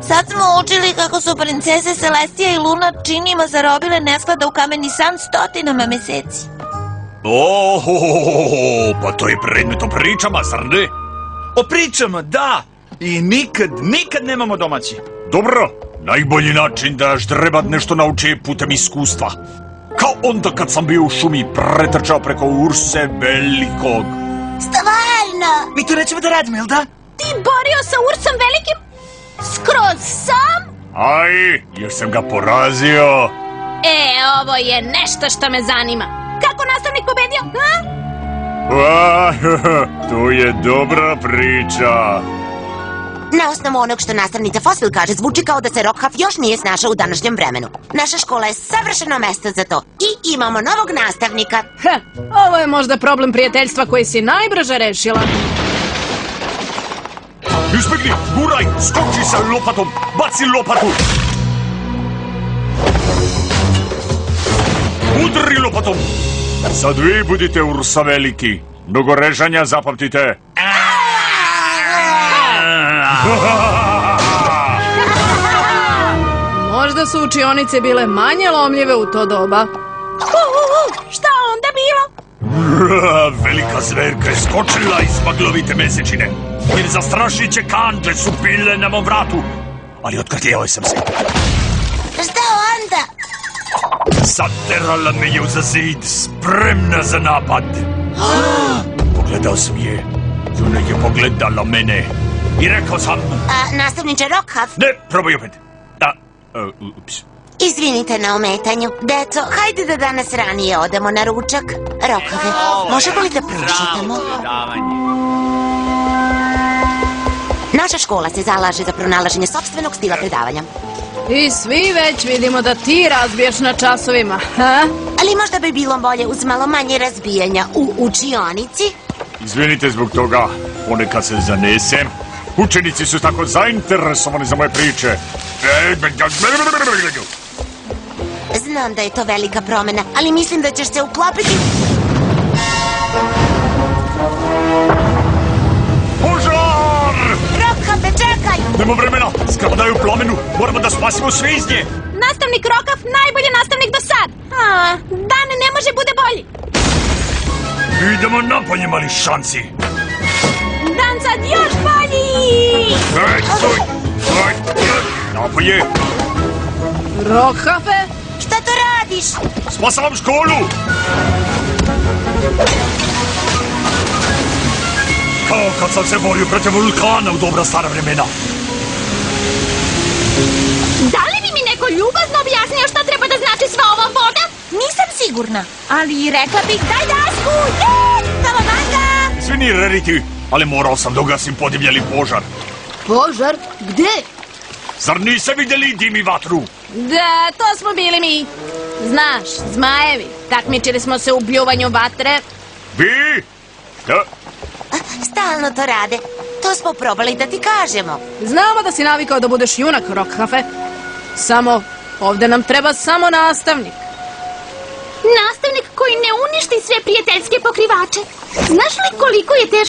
Sad smo učili kako su princese Celestija i Luna činima zarobile nesklada u kameni san stotinama meseci. Pa to je predmet o pričama, zar ne? O pričama, da. I nikad nemamo domaći. Dobro, najbolji način da ždrebat nešto nauči je putem iskustva. Kao onda kad sam bio u šumi pretrčao preko Urse Velikog. Stvarno? Mi to nećemo da radimo, jel da? Ti borio sa Ursom Velikim? Skroz sam? Aj, jer sam ga porazio. Ovo je nešto što me zanima. Kako nastavnik pobedio, a? To je dobra priča. Na osnovu onog što nastavnica Fossil kaže, zvuči kao da se Rockhaf još nije snašao u današnjem vremenu. Naša škola je savršeno mesto za to. I imamo novog nastavnika. Ovo je možda problem prijateljstva koji si najbrže rešila. Izbjegni, guraj, skoči sa lopatom, baci lopatu. Udri lopatom. Sad vi budite Ursa Veliki. Mnogo režanja zapamtite. Možda su učionice bile manje lomljive u to doba. Šta onda bilo? Velika zverka je skočila iz maglovite mesečine. Jer zastrašiće kandže su bile na mom vratu. Ali otkrtijao sam se. Šta onda? Zaterala me je uza zid, spremna za napad. Pogledao sam je. I ona je pogledala mene. I rekao sam... Nastavniče Rockhaf? Ne, probaj opet. Ups. Izvinite na ometanju. Deco, hajde da danas ranije odemo na ručak. Rockhafe, možemo li da prošetamo? Naša škola se zalaže za pronalaženje sopstvenog stila predavanja. I svi već vidimo da ti razbiješ na časovima, ha? Ali možda bi bilo bolje uz malo manje razbijanja u učionici? Izvinite zbog toga, ponekad se zanesem. Učenici su tako zainteresovani za moje priče. Znam da je to velika promena, ali mislim da ćeš se uklopiti... Požar! Rockhafe, čekaj! Nemo vremena, skradaju plamenu, moramo da spasimo sve iz nje. Nastavnik Rockhaf, najbolji nastavnik do sad. Dan ne može bude bolji. Idemo napolje, mali šanci. Dan sad još bolji! Napolje! Rockhafe? Šta to radiš? Spasavam školu! Kao kad sam se borio protiv vulkana u dobra stara vremena. Da li bi mi neko ljubazno objasnio šta treba da znači sva ova voda? Nisam sigurna, ali rekla bih daj dasku! Kavamanga! Izvini, Rarity, ali morao sam da ugasim podivljali požar. Požar? Gde? Zar niste vidjeli dim i vatru? Da, to smo bili mi. Znaš, zmajevi, takmičili smo se u bljuvanju vatre. Vi? Da. Stalno to rade. To smo probali da ti kažemo. Znamo da si navikao da budeš junak, Rockhafe. Samo, ovde nam treba samo nastavnik. Nastavnik koji ne uništi sve prijateljske pokrivače. Znaš li koliko je teško